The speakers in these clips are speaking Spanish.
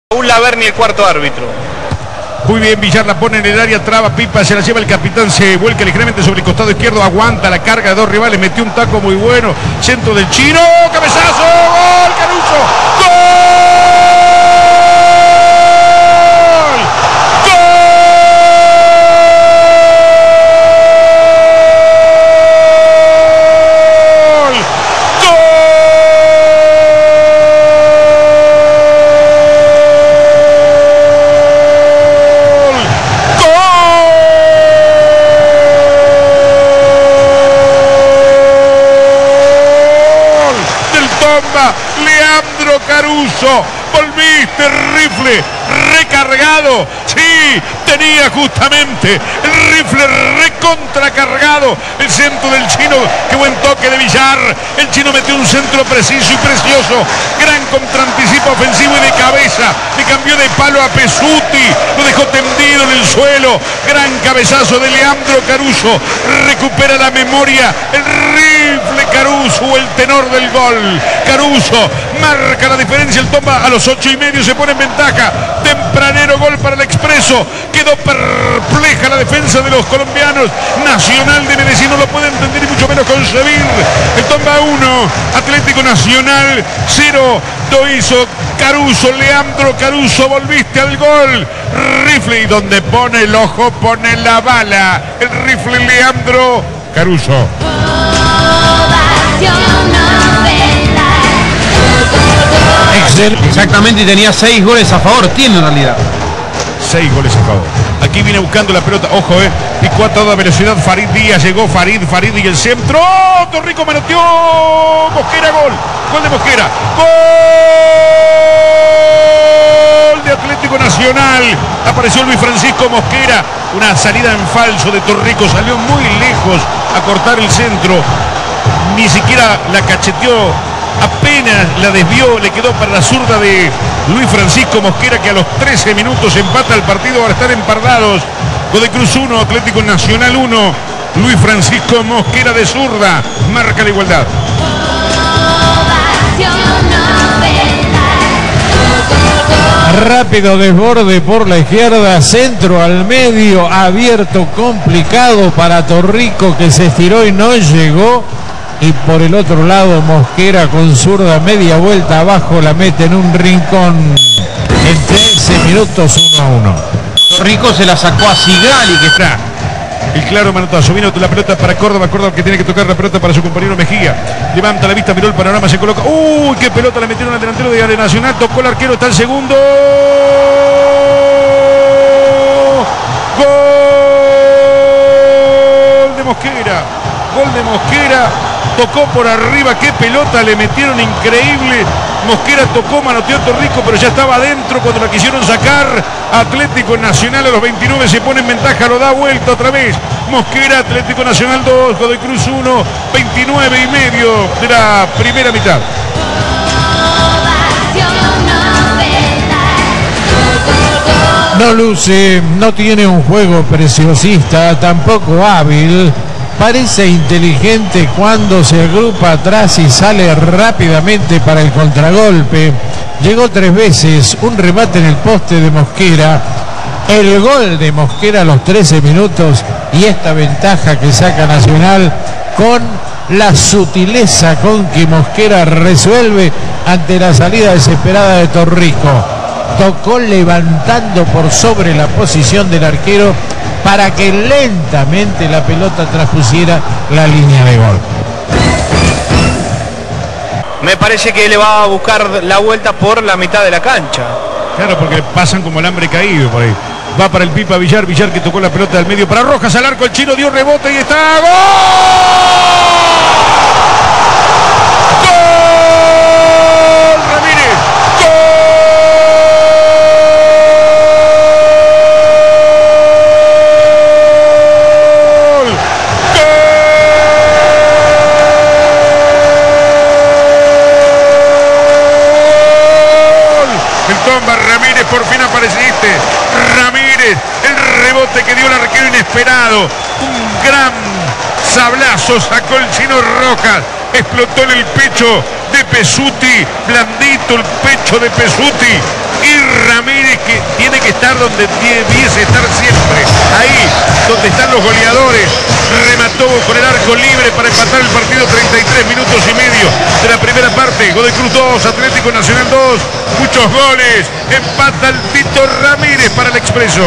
Un Laverni, el cuarto árbitro. Muy bien, Villar la pone en el área, traba Pipa, se la lleva el capitán, se vuelca ligeramente sobre el costado izquierdo, aguanta la carga de dos rivales, metió un taco muy bueno, centro del chino, cabezazo, gol, Caruso, gol, Leandro Caruso, volviste, rifle recargado, sí, tenía justamente el rifle recontracargado, el centro del chino, qué buen toque de Villar, el chino metió un centro preciso y precioso, gran contraanticipo ofensivo y de cabeza, le cambió de palo a Pesuti, lo dejó tendido en el suelo, gran cabezazo de Leandro Caruso, recupera la memoria, el rifle Caruso, el tenor del gol, Caruso marca la diferencia, el Tomba a los 8:30 se pone en ventaja, tempranero gol para el Expreso, quedó perpleja la defensa de los colombianos, Nacional de Medellín no lo puede entender y mucho menos concebir, el Tomba 1, Atlético Nacional 0, lo hizo Caruso, Leandro Caruso, volviste al gol, rifle y donde pone el ojo pone la bala, el rifle Leandro Caruso. Exactamente, y tenía 6 goles a favor, tiene en realidad 6 goles a favor. Aquí viene buscando la pelota, ojo, picó a toda velocidad Farid Díaz, llegó Farid y el centro, ¡oh! Torrico manoteó, Mosquera, gol de Mosquera, gol de Atlético Nacional, apareció Luis Francisco Mosquera, una salida en falso de Torrico, salió muy lejos a cortar el centro, ni siquiera la cacheteó, apenas la desvió, le quedó para la zurda de Luis Francisco Mosquera, que a los 13 minutos empata el partido para estar empardados. Godoy Cruz 1, Atlético Nacional 1, Luis Francisco Mosquera de zurda, marca la igualdad. Rápido desborde por la izquierda, centro al medio, abierto, complicado para Torrico, que se estiró y no llegó. Y por el otro lado Mosquera con zurda, media vuelta abajo, la mete en un rincón. En 13 minutos 1-1. Torrico se la sacó a Sigali, que está. El claro manotazo, vino la pelota para Córdoba, que tiene que tocar la pelota para su compañero Mejía, levanta la vista, miró el panorama, se coloca, uy, qué pelota le metieron al delantero de Nacional, tocó el arquero, está el segundo, gol de Mosquera, tocó por arriba, qué pelota le metieron, increíble. Mosquera tocó, manoteó Torrico, pero ya estaba adentro cuando la quisieron sacar. Atlético Nacional a los 29 se pone en ventaja, lo da vuelta otra vez. Mosquera, Atlético Nacional 2, Godoy Cruz 1, 29:30 de la primera mitad. No luce, no tiene un juego preciosista, tampoco hábil. Parece inteligente cuando se agrupa atrás y sale rápidamente para el contragolpe. Llegó 3 veces, un remate en el poste de Mosquera, el gol de Mosquera a los 13 minutos y esta ventaja que saca Nacional con la sutileza con que Mosquera resuelve ante la salida desesperada de Torrico. Tocó levantando por sobre la posición del arquero para que lentamente la pelota traspusiera la línea de gol. Me parece que le va a buscar la vuelta por la mitad de la cancha. Claro, porque pasan como el hambre caído por ahí. Va para el Pipa Villar que tocó la pelota del medio para Rojas, al arco, el chino dio rebote y está ¡gol! Ramírez, por fin apareciste, Ramírez, el rebote que dio el arquero inesperado, un gran sablazo sacó el chino Rojas, explotó en el pecho de Pesuti, blandito el pecho de Pesuti, y Ramírez que estar donde debiese estar siempre. Ahí, donde están los goleadores. Remató con el arco libre para empatar el partido. 33 minutos y medio de la primera parte. Godoy Cruz 2, Atlético Nacional 2. Muchos goles. Empata el Tito Ramírez para el Expreso.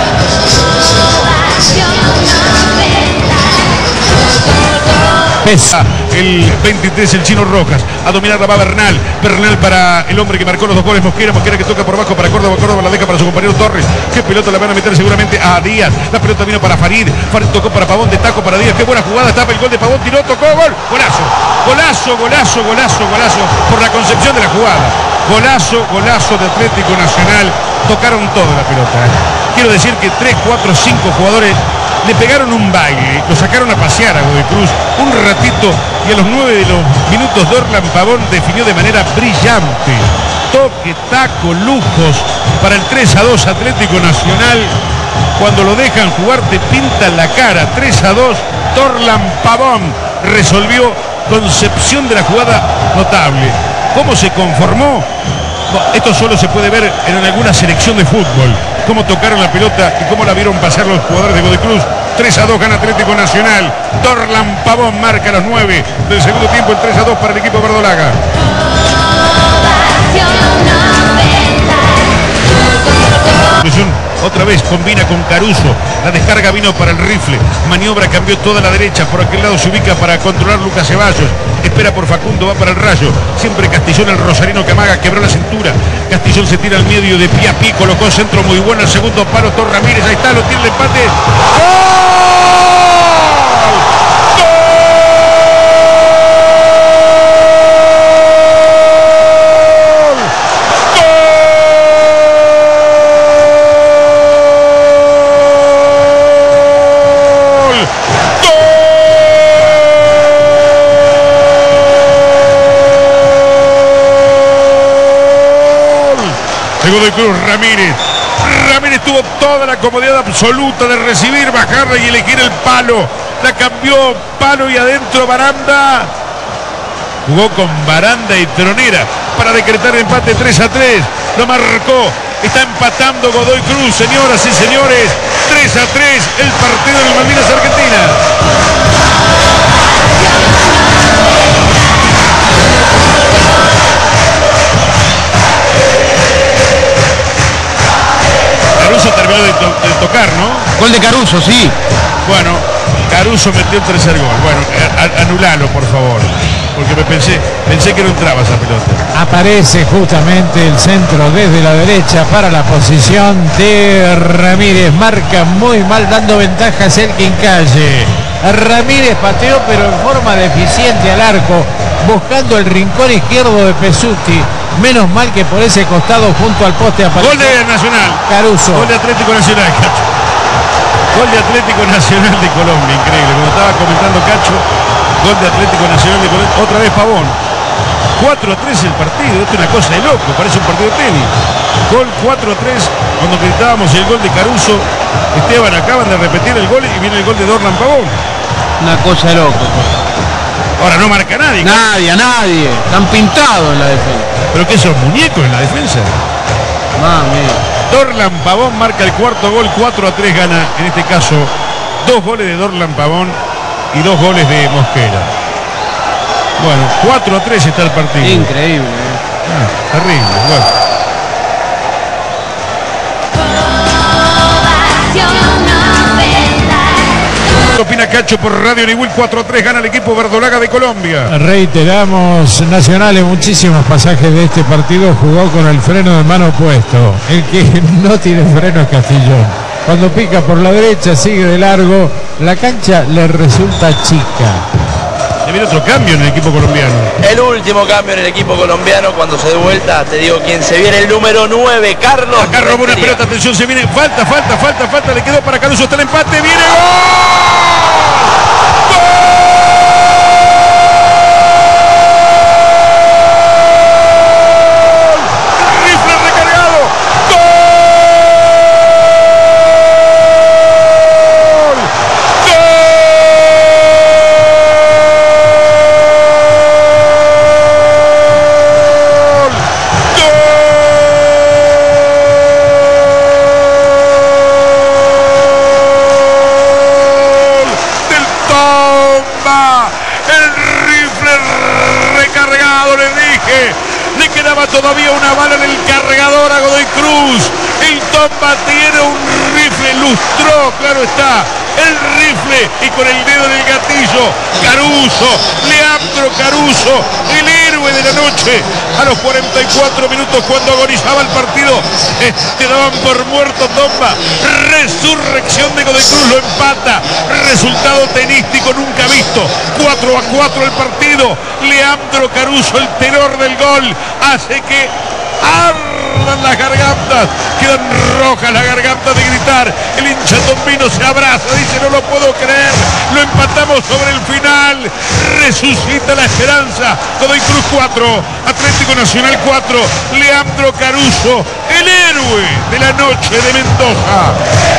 Pesa el 23, el Chino Rojas. A dominar la va Bernal. Bernal para el hombre que marcó los dos goles, Mosquera. Mosquera que toca por abajo para Córdoba. Córdoba la deja para su compañero Torres. Qué pelota la van a meter seguramente a Díaz. La pelota vino para Farid. Farid tocó para Pavón, de taco para Díaz. Qué buena jugada. Tapa el gol de Pavón. Tiró, tocó, gol. Golazo. Golazo, golazo, golazo, golazo. Por la concepción de la jugada. Golazo, golazo de Atlético Nacional. Tocaron toda la pelota. Quiero decir que 3, 4, 5 jugadores le pegaron un baile, lo sacaron a pasear a Godoy Cruz un ratito y a los 9 de los minutos Dorlan Pavón definió de manera brillante. Toque, taco, lujos para el 3-2 Atlético Nacional. Cuando lo dejan jugar te pintan la cara. 3-2, Dorlan Pavón resolvió. Concepción de la jugada notable. ¿Cómo se conformó? Esto solo se puede ver en alguna selección de fútbol. Cómo tocaron la pelota y cómo la vieron pasar los jugadores de Godoy Cruz. 3-2 gana Atlético Nacional. Dorlan Pavón marca los 9 del segundo tiempo. El 3-2 para el equipo verdolaga. Otra vez combina con Caruso. La descarga vino para el Rifle. Maniobra, cambió toda la derecha. Por aquel lado se ubica para controlar Lucas Ceballos. Espera por Facundo, va para el Rayo. Siempre Castillón, el rosarino que amaga, quebró la cintura. Castillón se tira al medio de pie a pie. Colocó centro muy bueno. El segundo palo, Tor Ramírez. Ahí está, lo tiene el empate. ¡Gol! Godoy Cruz, Ramírez tuvo toda la comodidad absoluta de recibir, bajarla y elegir el palo. La cambió, palo y adentro Baranda. Jugó con Baranda y Tronera para decretar el empate 3-3. Lo marcó. Está empatando Godoy Cruz, señoras y señores. 3-3 el partido de Malvinas Argentina. Caruso terminó de tocar, ¿no? Gol de Caruso, sí. Bueno, Caruso metió el tercer gol. Bueno, anulalo, por favor. Porque pensé que no entraba esa pelota. Aparece justamente el centro desde la derecha para la posición de Ramírez. Marca muy mal, dando ventajas el Quincalle. Ramírez pateó, pero en forma deficiente al arco, buscando el rincón izquierdo de Pesuti. Menos mal que por ese costado junto al poste apareció. Gol de Nacional. Caruso. Gol de Atlético Nacional, Cacho. Gol de Atlético Nacional de Colombia, increíble. Como estaba comentando Cacho, gol de Atlético Nacional de Colombia. Otra vez Pavón. 4-3 el partido. Esto es una cosa de loco, parece un partido de tenis. Gol 4-3. Cuando gritábamos el gol de Caruso, Esteban, acaban de repetir el gol y viene el gol de Dorlan Pavón. Una cosa de loco. Ahora no marca nadie. Nadie. Están pintados en la defensa. ¿Pero qué son, muñecos en la defensa? Mami. Dorlan Pavón marca el cuarto gol. 4-3 gana, en este caso, 2 goles de Dorlan Pavón y 2 goles de Mosquera. Bueno, 4-3 está el partido. Increíble. Terrible. Bueno. Opina Cacho por Radio Niwil. 4-3 gana el equipo verdolaga de Colombia. Reiteramos, Nacional en muchísimos pasajes de este partido jugó con el freno de mano puesto. El que no tiene freno es Castillón. Cuando pica por la derecha sigue de largo. La cancha le resulta chica. Viene otro cambio en el equipo colombiano. El último cambio en el equipo colombiano cuando se dé vuelta, te digo quién se viene, el número 9, Carlos. Acá robó una pelota, atención, se viene, falta, le quedó para Caruso, está el empate, viene gol. quedaba todavía una bala en el cargador a Godoy Cruz. El Tomba tiene un rifle, lustró, claro está, el rifle y con el dedo del gatillo, Caruso, Leandro Caruso, el héroe de la noche. A los 44 minutos cuando agonizaba el partido, te daban por muerto Tomba. Resurrección de Godoy Cruz lo empata. Resultado tenístico nunca visto. 4-4 el partido. Leandro Caruso, el tenor del gol, hace que ardan las gargantas, quedan rojas las gargantas de gritar. El hincha tombino se abraza, dice no lo puedo creer, lo empatamos sobre el final, resucita la esperanza. Godoy Cruz 4, Atlético Nacional 4, Leandro Caruso, el héroe de la noche de Mendoza.